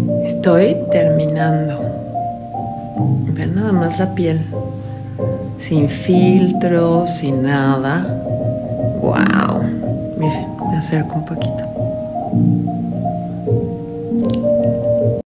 Estoy terminando. Ven nada más la piel. Sin filtro, sin nada. ¡Wow! Miren, me acerco un poquito.